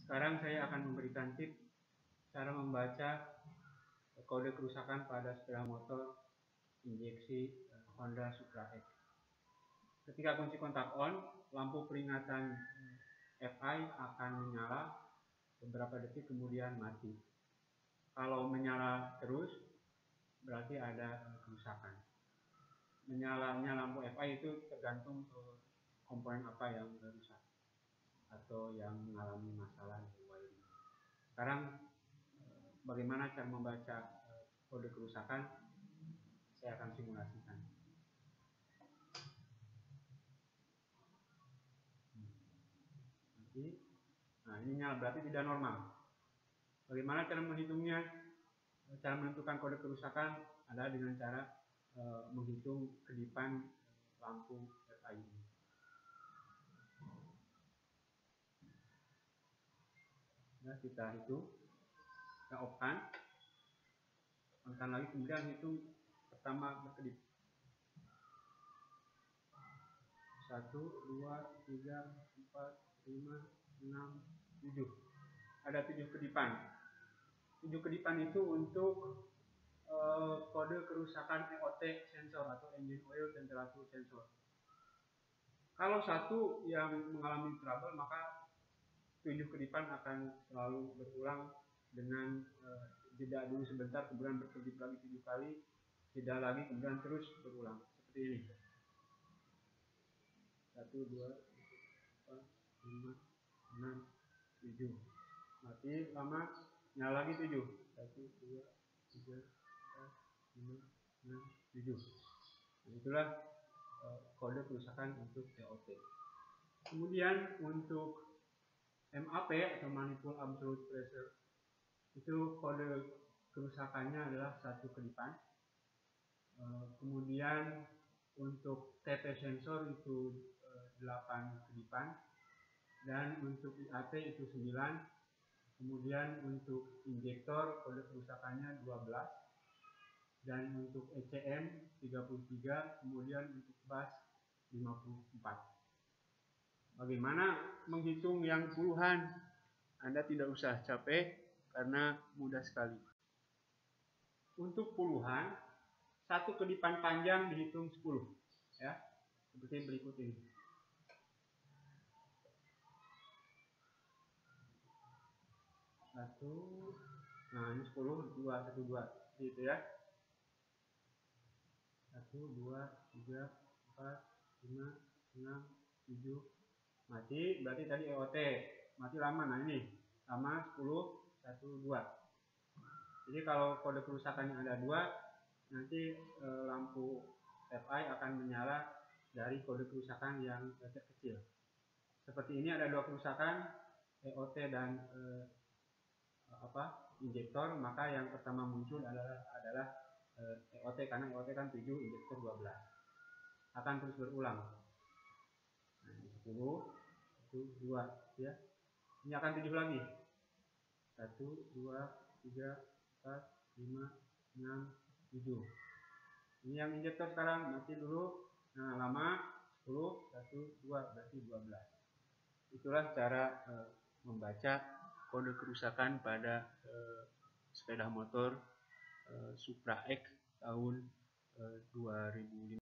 Sekarang saya akan memberikan tips cara membaca kode kerusakan pada sepeda motor injeksi Honda Supra X. Ketika kunci kontak on, lampu peringatan FI akan menyala beberapa detik kemudian mati. Kalau menyala terus, berarti ada kerusakan. Menyalanya lampu FI itu tergantung komponen apa yang rusak atau yang mengalami masalah di wiring. Sekarang bagaimana cara membaca kode kerusakan, saya akan simulasikan. Nah, ini nyala berarti tidak normal. Bagaimana cara menghitungnya? Cara menentukan kode kerusakan adalah dengan cara menghitung kedipan lampu FI ini. Nah, kita hitung, kita off-kan lagi, kemudian hitung pertama berkedip. 1, 2, 3, 4, 5, 6, 7. Ada 7 kedipan. 7 kedipan itu untuk kode kerusakan EOT sensor atau engine oil temperature sensor. Kalau satu yang mengalami trouble, maka 7 kedipan akan selalu berulang dengan jeda dulu sebentar, kemudian berkedip lagi 7 kali, jeda lagi, kemudian terus berulang seperti ini. 1, 2, 3, 4, 5, 6, 7. Mati lama, nyala lagi 7. 1, 2, 3, 4, 5, 6, 7. Nah, itulah kode kerusakan untuk EOT. Kemudian untuk MAP atau Manifold Absolute Pressure, itu kode kerusakannya adalah 1 kedipan. Kemudian untuk TP sensor itu 8 kedipan, dan untuk IAT itu 9. Kemudian untuk injektor kode kerusakannya 12, dan untuk ECM 33, kemudian untuk bus 54. Bagaimana menghitung yang puluhan? Anda tidak usah capek karena mudah sekali. Untuk puluhan, 1 kedipan panjang dihitung 10, ya, seperti berikut ini. 1, nah ini 10, 2, 1, 2, gitu ya. 1, 2, 3, 4, 5, 6, 7. Mati, berarti tadi EOT. Mati lama, nah ini. Lama 10, 1, 2. Jadi kalau kode kerusakannya ada 2, nanti lampu FI akan menyala dari kode kerusakan yang terkecil. Seperti ini ada 2 kerusakan, EOT dan injektor, maka yang pertama muncul adalah EOT, karena EOT kan 7, injektor 12. Akan terus berulang. Nah, 10, 1, 2, ya. Ini akan 7 lagi. 1, 2, 3, 4, 5, 6, 7. Ini yang injektor sekarang, mati dulu. Nah, lama 10, 1, 2, berarti 12. Itulah cara membaca kode kerusakan pada sepeda motor Supra X tahun 2005.